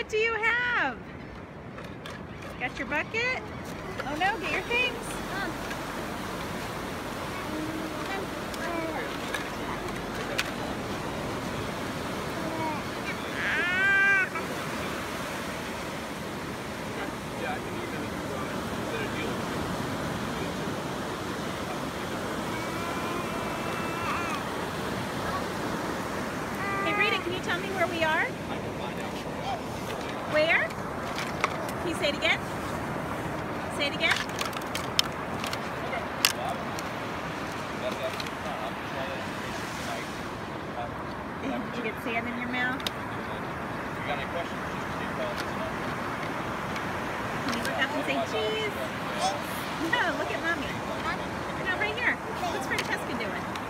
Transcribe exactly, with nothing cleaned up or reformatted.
What do you have? Got your bucket? Oh no, get your things. Hey Rita, can you tell me where we are? Where? Can you say it again? Say it again? Did you get sand in your mouth? If you got any questions, just keep calling us. Can you look up and say cheese? No, look at mommy. No, right here. What's Fred Pesca doing?